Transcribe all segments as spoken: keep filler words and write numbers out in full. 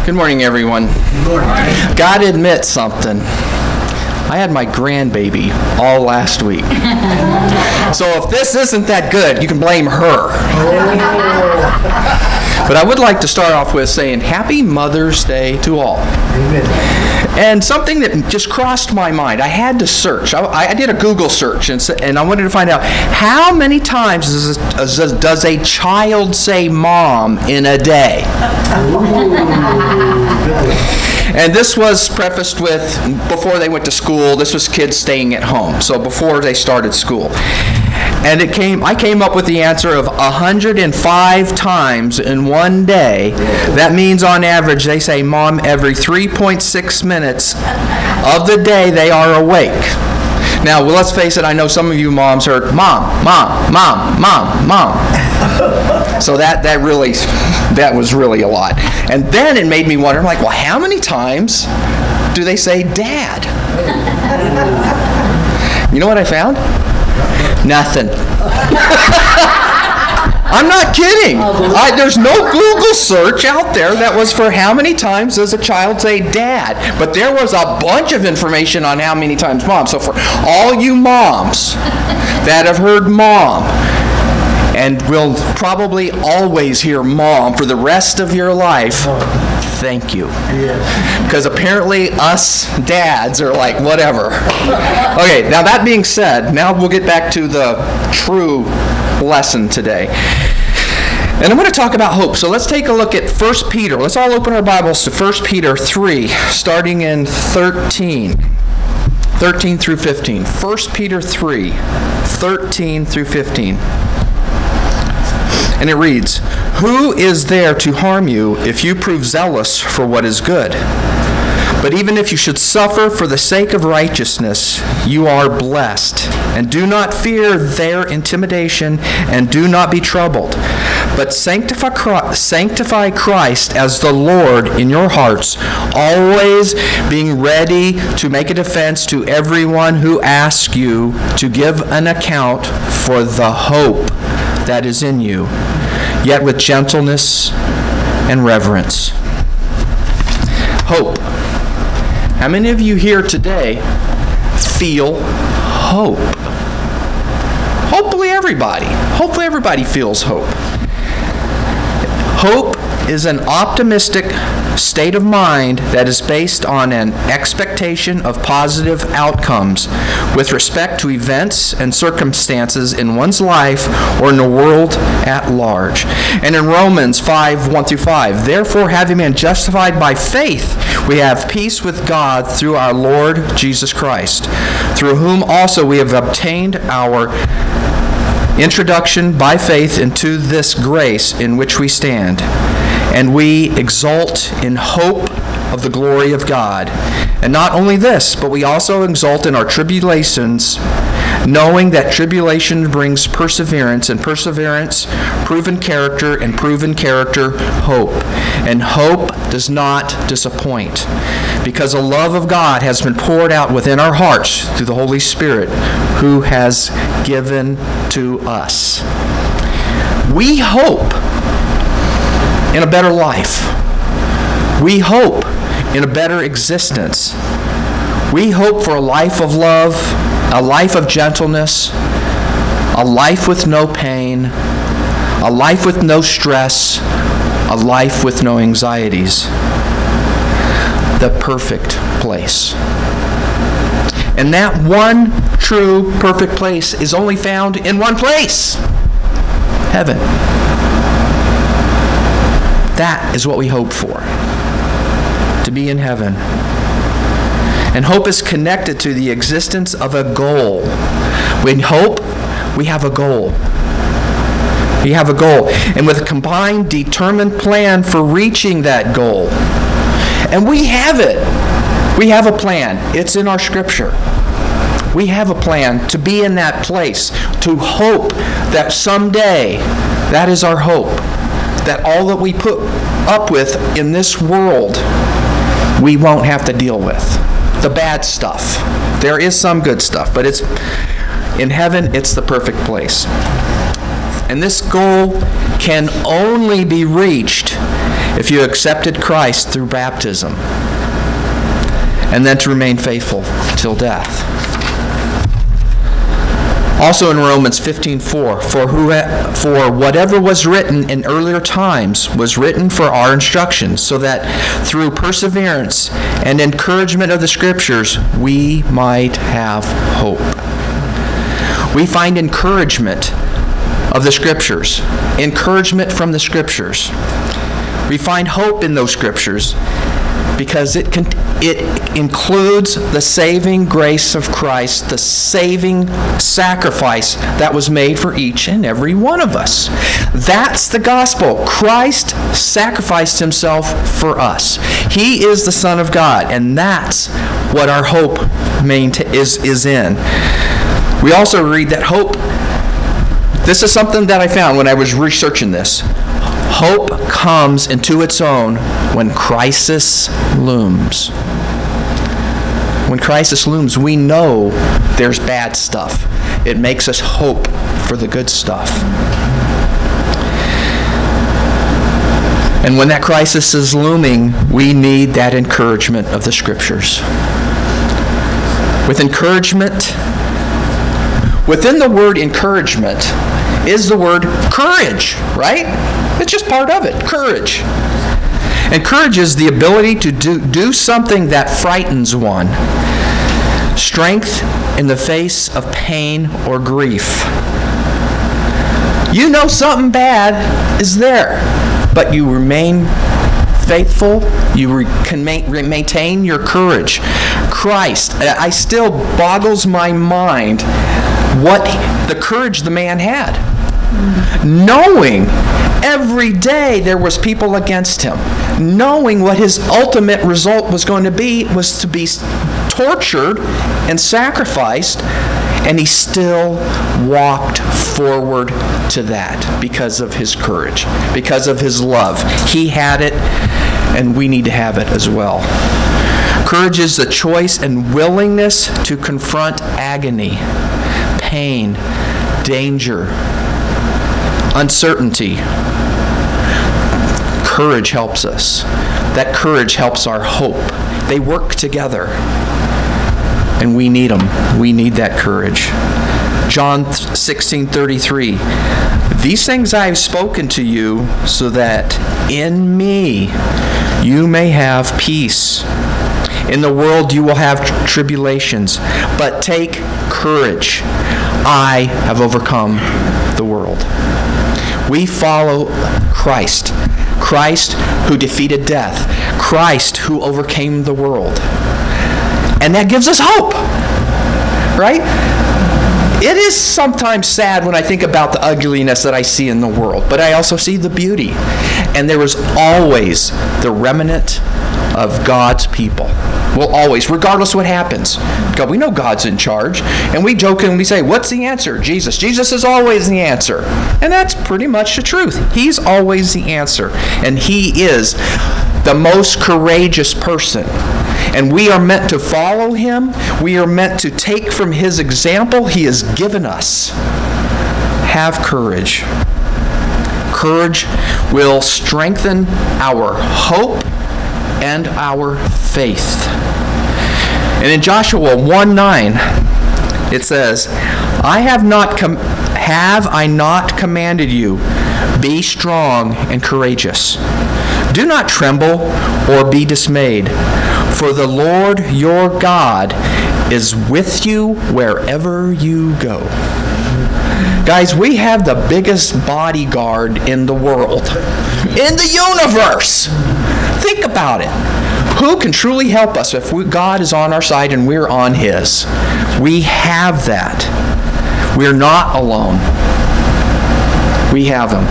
Good morning, everyone. Good morning. Gotta admit something. I had my grandbaby all last week. So if this isn't that good, you can blame her. But I would like to start off with saying Happy Mother's Day to all. Amen. And something that just crossed my mind, I had to search. I, I did a Google search, and, and I wanted to find out how many times does, does, does a child say mom in a day? And this was prefaced with before they went to school. This was kids staying at home, so before they started school. And it came. I came up with the answer of one hundred five times in one day. That means on average they say mom every three point six minutes of the day they are awake. Now, well, let's face it, I know some of you moms heard mom, mom, mom, mom, mom. So that, that really, that was really a lot. And then it made me wonder, I'm like, well, how many times do they say dad? You know what I found? Nothing. I'm not kidding. I, there's no Google search out there that was for how many times does a child say dad. But there was a bunch of information on how many times mom. So for all you moms that have heard mom, and will probably always hear mom for the rest of your life, thank you. Because apparently us dads are like, whatever. Okay, now that being said, now we'll get back to the true lesson today. And I'm going to talk about hope. So let's take a look at First Peter. Let's all open our Bibles to First Peter three, starting in thirteen. thirteen through fifteen. First Peter three, thirteen through fifteen. And it reads, "Who is there to harm you if you prove zealous for what is good? But even if you should suffer for the sake of righteousness, you are blessed. And do not fear their intimidation, and do not be troubled. But sanctify Christ, sanctify Christ as the Lord in your hearts, always being ready to make a defense to everyone who asks you to give an account for the hope that is in you, yet with gentleness and reverence." Hope. How many of you here today feel hope? Hopefully everybody. Hopefully everybody feels hope. Hope is an optimistic state of mind that is based on an expectation of positive outcomes with respect to events and circumstances in one's life or in the world at large. And in Romans five, one through five, "Therefore, having been justified by faith, we have peace with God through our Lord Jesus Christ, through whom also we have obtained our introduction by faith into this grace in which we stand. And we exult in hope of the glory of God. And not only this, but we also exult in our tribulations, knowing that tribulation brings perseverance, and perseverance, proven character, and proven character, hope. And hope does not disappoint, because the love of God has been poured out within our hearts through the Holy Spirit, who has given to us." We hope in a better life. We hope in a better existence. We hope for a life of love, a life of gentleness, a life with no pain, a life with no stress, a life with no anxieties. The perfect place. And that one true perfect place is only found in one place: heaven. That is what we hope for, to be in heaven. And hope is connected to the existence of a goal. When hope, we have a goal. We have a goal. And with a combined, determined plan for reaching that goal. And we have it. We have a plan. It's in our scripture. We have a plan to be in that place, to hope that someday, that is our hope, that all that we put up with in this world, we won't have to deal with. The bad stuff. There is some good stuff, but it's in heaven, it's the perfect place. And this goal can only be reached if you accepted Christ through baptism, and then to remain faithful till death. Also in Romans fifteen four, for, who, for whatever was written in earlier times was written for our instruction, so that through perseverance and encouragement of the Scriptures we might have hope. We find encouragement of the Scriptures, encouragement from the Scriptures. We find hope in those Scriptures because it can, it includes the saving grace of Christ, the saving sacrifice that was made for each and every one of us. That's the gospel. Christ sacrificed himself for us. He is the Son of God, and that's what our hope is, is in. We also read that hope, this is something that I found when I was researching this. Hope comes into its own when crisis looms. When crisis looms, we know there's bad stuff. It makes us hope for the good stuff. And when that crisis is looming, we need that encouragement of the Scriptures. With encouragement, within the word encouragement is the word courage, right? It's just part of it, courage. And courage is the ability to do, do something that frightens one. Strength in the face of pain or grief. You know something bad is there, but you remain faithful. You re- can ma- re- maintain your courage. Christ, I still boggles my mind what he, the courage the man had. Knowing every day there was people against him, knowing what his ultimate result was going to be was to be tortured and sacrificed, and he still walked forward to that because of his courage, because of his love. He had it, and we need to have it as well. Courage is the choice and willingness to confront agony, pain, danger, uncertainty. Courage helps us. That courage helps our hope. They work together. And we need them. We need that courage. John sixteen thirty-three. These things I have spoken to you so that in me you may have peace. In the world you will have tr- tribulations, but take courage. I have overcome the world. We follow Christ. Christ who defeated death. Christ who overcame the world. And that gives us hope. Right? It is sometimes sad when I think about the ugliness that I see in the world, but I also see the beauty. And there is always the remnant of God's people. Well, always, regardless what happens. God, we know God's in charge. And we joke and we say, what's the answer? Jesus. Jesus is always the answer. And that's pretty much the truth. He's always the answer. And he is the most courageous person. And we are meant to follow him. We are meant to take from his example he has given us. Have courage. Courage will strengthen our hope and our faith. And in Joshua one nine, it says, I have not com- have I not commanded you, be strong and courageous. Do not tremble or be dismayed, for the Lord your God is with you wherever you go. Guys, we have the biggest bodyguard in the world, in the universe. Think about it. Who can truly help us if we, God is on our side and we're on his? We have that. We're not alone. We have him.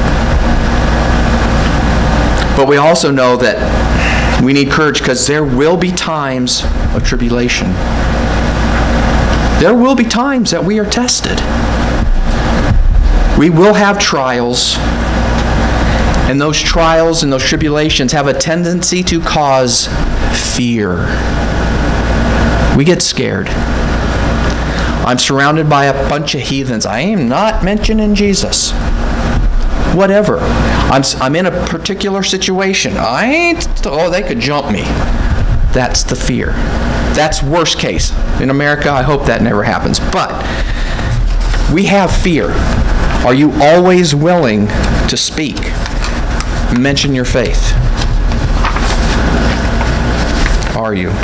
But we also know that we need courage because there will be times of tribulation. There will be times that we are tested. We will have trials. And those trials and those tribulations have a tendency to cause fear. We get scared. I'm surrounded by a bunch of heathens. I am not mentioning Jesus. whatever. I'm, I'm in a particular situation. I ain't, oh, they could jump me. That's the fear. That's worst case. In America, I hope that never happens. But we have fear. Are you always willing to speak? Mention your faith. Are you?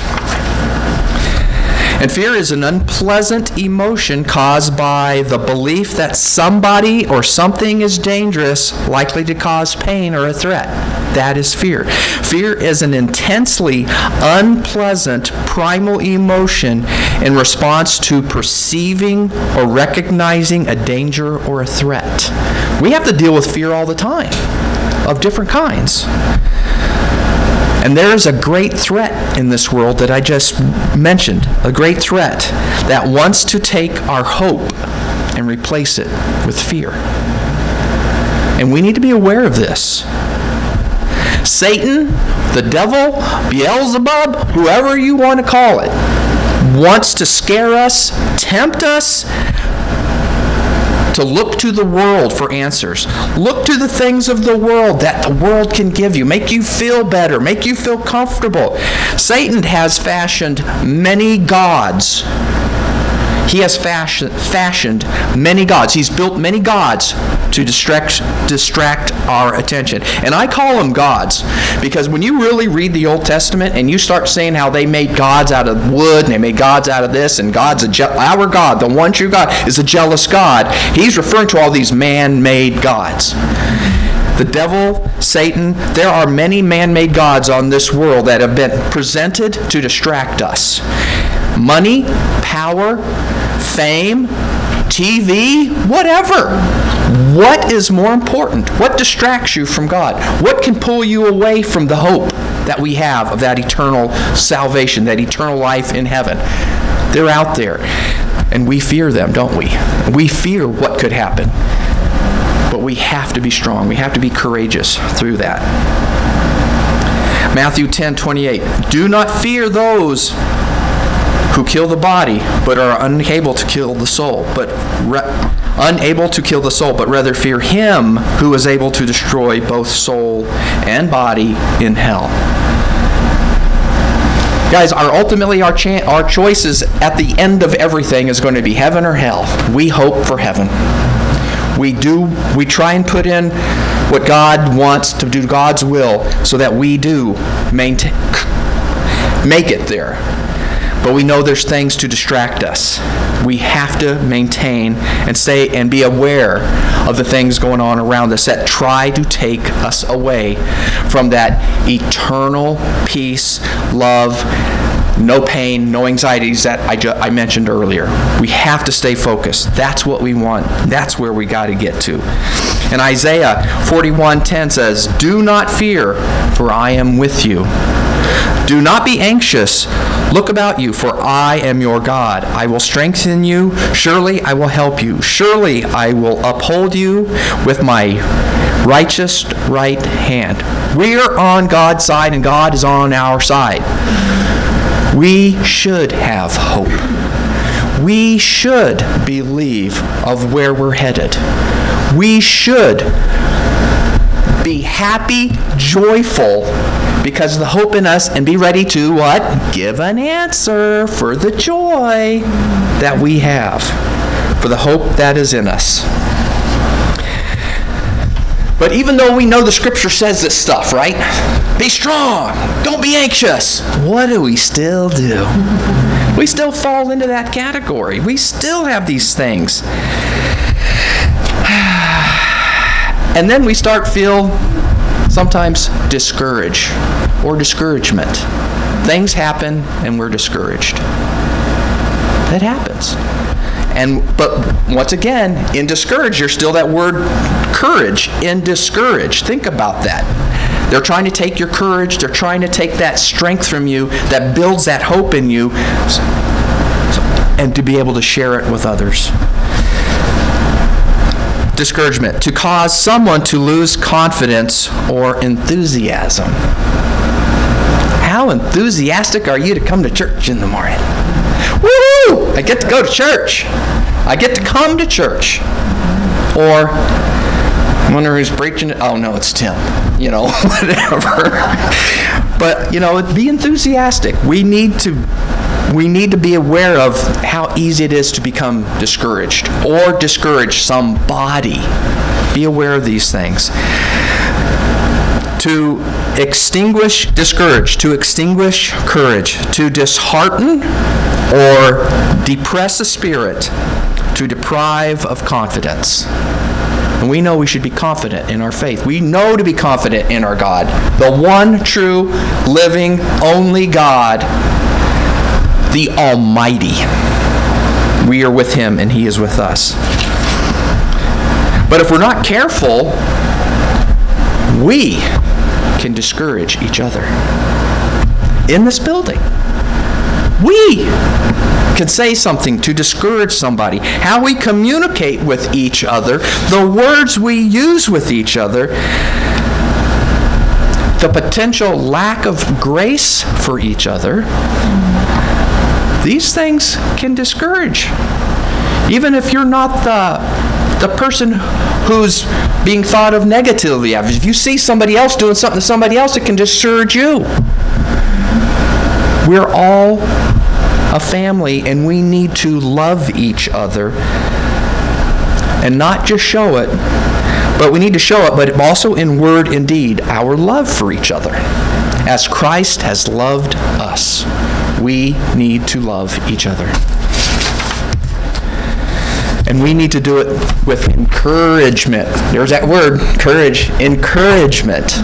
And fear is an unpleasant emotion caused by the belief that somebody or something is dangerous, likely to cause pain or a threat. That is fear. Fear is an intensely unpleasant primal emotion in response to perceiving or recognizing a danger or a threat. We have to deal with fear all the time, of different kinds. And there is a great threat in this world that I just mentioned, a great threat that wants to take our hope and replace it with fear. And we need to be aware of this. Satan, the devil, Beelzebub, whoever you want to call it, wants to scare us, tempt us, to look to the world for answers. Look to the things of the world that the world can give you. Make you feel better. Make you feel comfortable. Satan has fashioned many gods. He has fashion, fashioned many gods. He's built many gods to distract, distract our attention. And I call them gods because when you really read the Old Testament and you start saying how they made gods out of wood and they made gods out of this and God's a je- our God, the one true God, is a jealous God. He's referring to all these man-made gods. The devil, Satan, there are many man-made gods on this world that have been presented to distract us. Money, power, fame, T V, whatever. What is more important? What distracts you from God? What can pull you away from the hope that we have of that eternal salvation, that eternal life in heaven? They're out there, and we fear them, don't we? We fear what could happen. But we have to be strong. We have to be courageous through that. Matthew ten twenty-eight. Do not fear those who kill the body, but are unable to kill the soul, but re- unable to kill the soul, but rather fear him who is able to destroy both soul and body in hell. Guys, our ultimately our cha- our choices at the end of everything is going to be heaven or hell. We hope for heaven. We do. We try and put in what God wants to do, God's will, so that we do maintain, make it there. But we know there's things to distract us. We have to maintain and stay and be aware of the things going on around us that try to take us away from that eternal peace, love, no pain, no anxieties that I, ju- I mentioned earlier. We have to stay focused. That's what we want. That's where we got to get to. And Isaiah forty-one ten says, "Do not fear, for I am with you. Do not be anxious. Look about you, for I am your God. I will strengthen you. Surely I will help you. Surely I will uphold you with my righteous right hand." We are on God's side, and God is on our side. We should have hope. We should believe of where we're headed. We should be happy, joyful, because of the hope in us, and be ready to what? Give an answer for the joy that we have, for the hope that is in us. But even though we know the Scripture says this stuff, right? Be strong. Don't be anxious. What do we still do? We still fall into that category. We still have these things. And then we start feel sometimes discouraged or discouragement. Things happen and we're discouraged. That happens. And but once again, in discouraged, there's still that word courage. In discouraged. Think about that. They're trying to take your courage. They're trying to take that strength from you that builds that hope in you, and to be able to share it with others. Discouragement. To cause someone to lose confidence or enthusiasm. How enthusiastic are you to come to church in the morning? Woo! I get to go to church. I get to come to church. Or I wonder who's preaching it. Oh, no, it's Tim. You know, whatever. But, you know, be enthusiastic. We need to we need to be aware of how easy it is to become discouraged or discourage somebody. Be aware of these things. To extinguish, discourage, to extinguish courage, to dishearten or depress a spirit, to deprive of confidence. And we know we should be confident in our faith. We know to be confident in our God, the one true, living, only God, the Almighty. We are with Him and He is with us. But if we're not careful, we can discourage each other. In this building, we can say something to discourage somebody. How we communicate with each other, the words we use with each other, the potential lack of grace for each other, these things can discourage. Even if you're not the, the person who's being thought of negatively. If you see somebody else doing something to somebody else, it can discourage you. We're all a family, and we need to love each other and not just show it, but we need to show it, but also in word and deed, our love for each other. As Christ has loved us, we need to love each other. And we need to do it with encouragement. There's that word, courage, encouragement.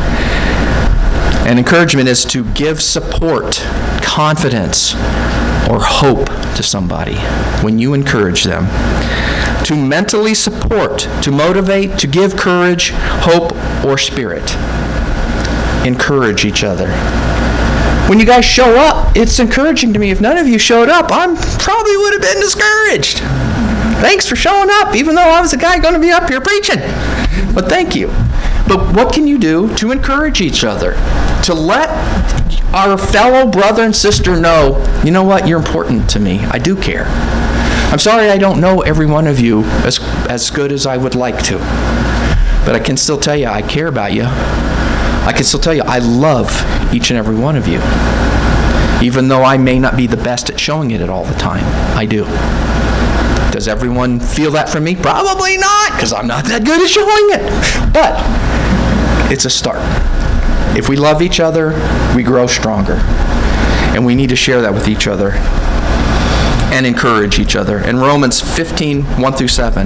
And encouragement is to give support, confidence, or hope to somebody when you encourage them. To mentally support, to motivate, to give courage, hope, or spirit. Encourage each other. When you guys show up, it's encouraging to me. If none of you showed up, I probably would have been discouraged. Thanks for showing up, even though I was the guy going to be up here preaching. But thank you. But what can you do to encourage each other? To let our fellow brother and sister know, you know what, you're important to me. I do care. I'm sorry I don't know every one of you as, as good as I would like to. But I can still tell you I care about you. I can still tell you I love each and every one of you. Even though I may not be the best at showing it all the time, I do. Does everyone feel that from me? Probably not, because I'm not that good at showing it. But it's a start. If we love each other, we grow stronger. And we need to share that with each other and encourage each other. In Romans fifteen, one through seven,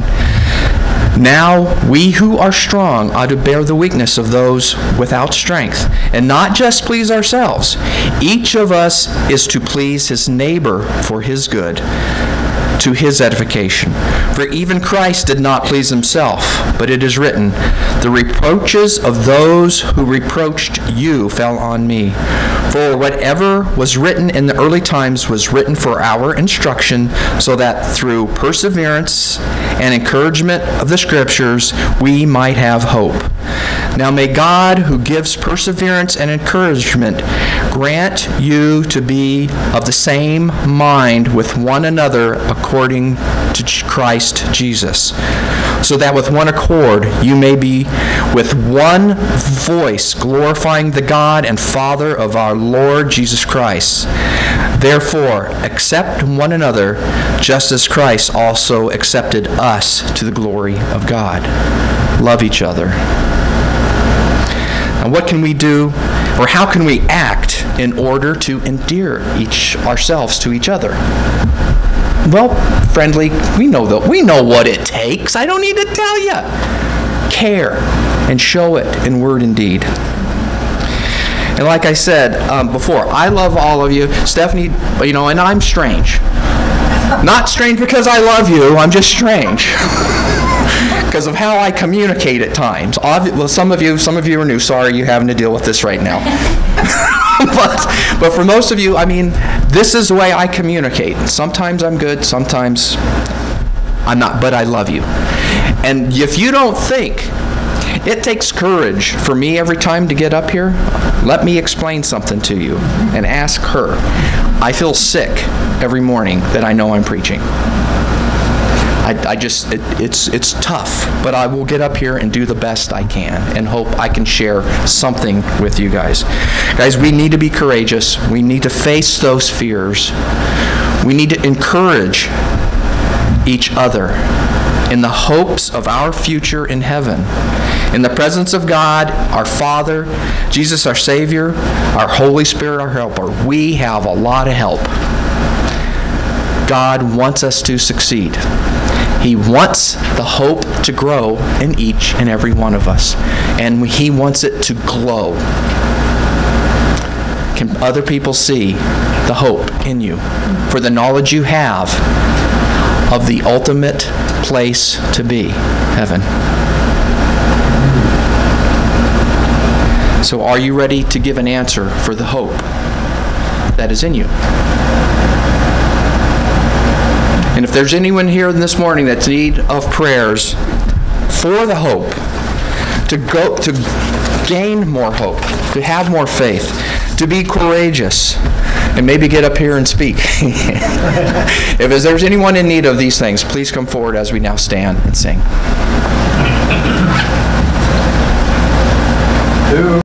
now we who are strong ought to bear the weakness of those without strength, and not just please ourselves. Each of us is to please his neighbor for his good, to his edification. For even Christ did not please himself, but it is written, the reproaches of those who reproached you fell on me. For whatever was written in the early times was written for our instruction, so that through perseverance and encouragement of the Scriptures we might have hope. Now may God, who gives perseverance and encouragement, grant you to be of the same mind with one another according to Christ Jesus, so that with one accord you may be with one voice glorifying the God and Father of our Lord Jesus Christ. Therefore, accept one another, just as Christ also accepted us to the glory of God. Love each other. And what can we do, or how can we act in order to endear each ourselves to each other? Well, friendly, we know the, we know what it takes. I don't need to tell you. Care and show it in word and deed. And like I said um, before, I love all of you. Stephanie, you know, and I'm strange. Not strange because I love you. I'm just strange. Because of how I communicate at times. Well, some of you, some of you are new. Sorry, you're having to deal with this right now. but, but for most of you, I mean, this is the way I communicate. Sometimes I'm good, sometimes I'm not, but I love you. And if you don't think it takes courage for me every time to get up here, let me explain something to you and ask her. I feel sick every morning that I know I'm preaching. I, I just, it, it's, it's tough, but I will get up here and do the best I can and hope I can share something with you guys. Guys, we need to be courageous. We need to face those fears. We need to encourage each other in the hopes of our future in heaven. In the presence of God, our Father, Jesus our Savior, our Holy Spirit our helper, we have a lot of help. God wants us to succeed. He wants the hope to grow in each and every one of us. And He wants it to glow. Can other people see the hope in you for the knowledge you have of the ultimate place to be, heaven? So are you ready to give an answer for the hope that is in you? And if there's anyone here this morning that's in need of prayers for the hope, to go to gain more hope, to have more faith, to be courageous, and maybe get up here and speak. If there's anyone in need of these things, please come forward as we now stand and sing.